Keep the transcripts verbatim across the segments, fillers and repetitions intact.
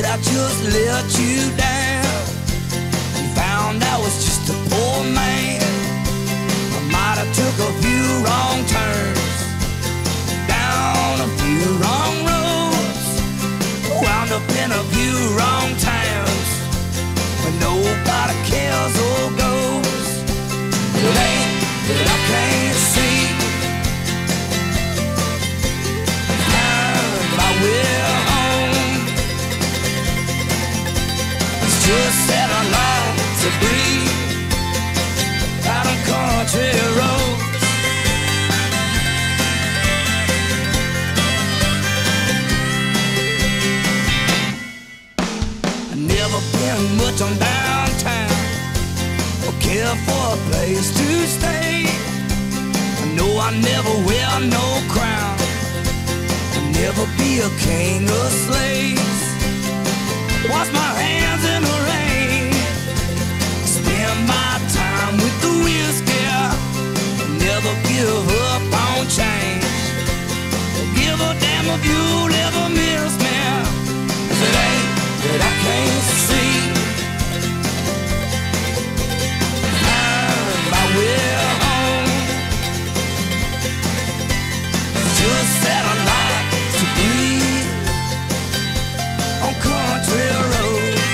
I just let you down? You found I was just a poor man. I might have took a few wrong turns, down a few wrong roads, wound up in a few wrong towns, but nobody cares or goes. It ain't that I can't see my way home. It's just that I long to breathe out on country roads. I never been much on downtown or care for a place to stay. I know I never wear no crown, never be a king of slaves. Wash my hands in the rain, spend my time with the whiskey, never give up on change. Give a damn if you'll ever miss me, 'cause it ain't that I can't see my way home. Just that I like to breathe on country roads.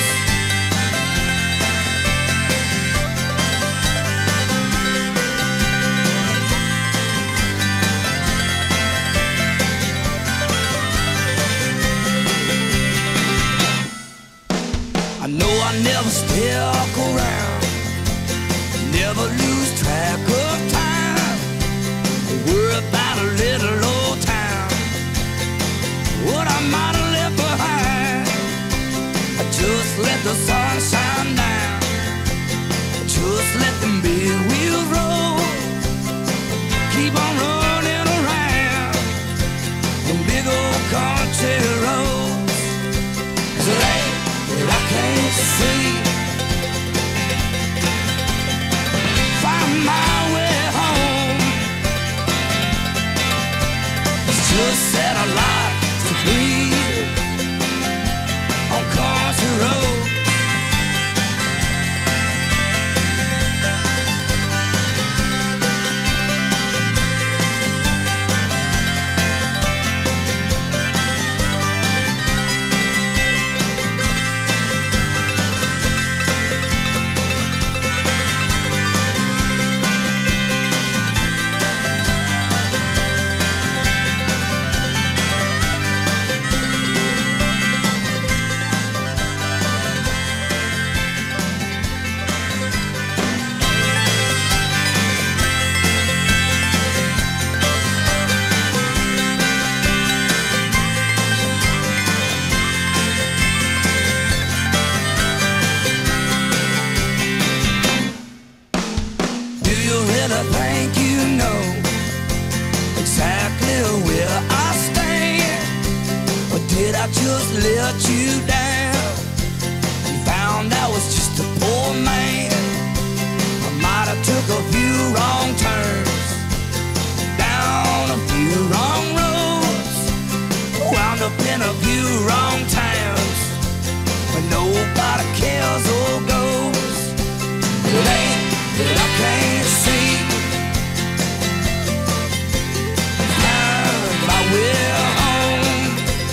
I know I never stuck around, never lose track of time, worry about a little old town, what I might have left behind. I just let the sun shine down, just let them big wheels roll, keep on running around them big old country roads. 'Cause it ain't that I can't see find my way home. It's just that I like to breathe on country roads. Think you know exactly where I stand, or did I just let you down? You found I was just a poor man. I might have took a few wrong turns, down a few wrong roads, wound up in a few wrong towns, but nobody cares or goes. It ain't that I can't see my way home.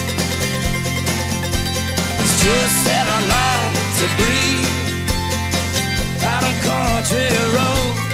It's just that I long to breathe out on country roads.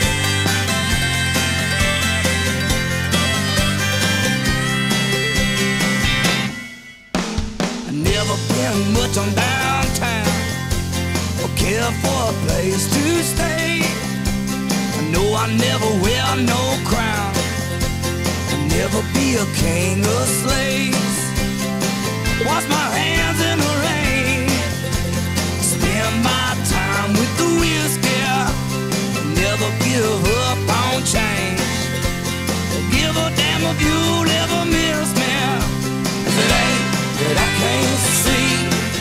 I never been much on downtown or care for a place to stay. I know I never wear no crown, never be a king of slaves. Wash my hands in the rain, spend my time with the whiskey, never give up on change. Give a damn if you'll ever miss me, 'cause it ain't that I can't see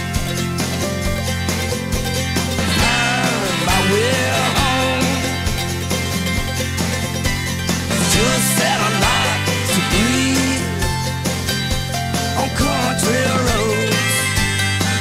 my way home. Just that I like to breathe on country roads.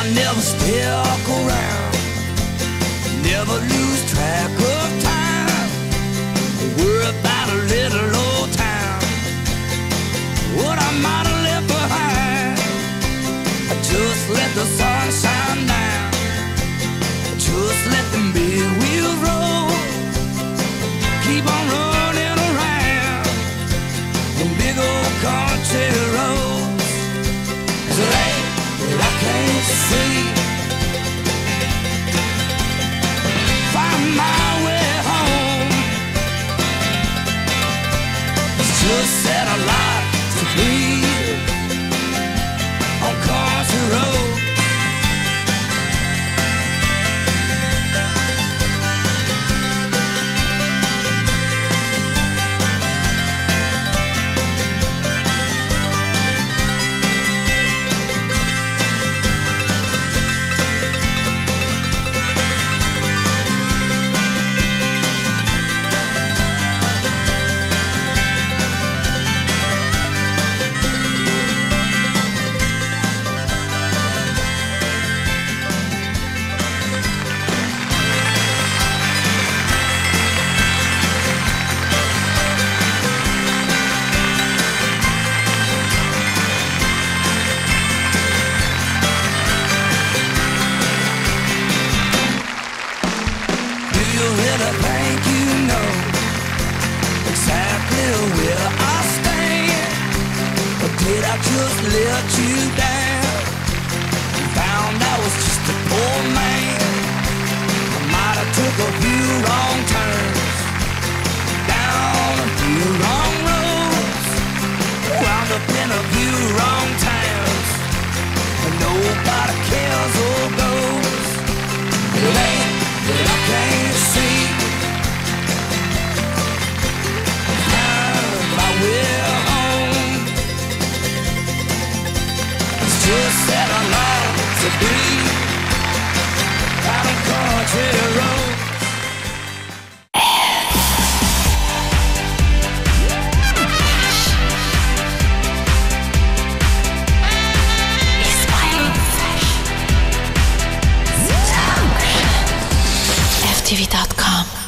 I never stuck around, never lose track of time, worry about a little old town, what I might have left behind. I just let the sun shine down, just let them big wheels roll, keep on running around the big old country roads. 'Cause it ain't that I can't see, find my way home. It's just that I like to breathe on country roads. Think you know exactly where I stand, or did I just let you down? You found I was just a poor man. I might have took a few wrong turns, down a few wrong roads, wound up in a few wrong towns, and nobody cares or goes. It ain't that I can't see, we're home. It's just that I love to be out on country roads. It's Milan Fashion. F T V dot com.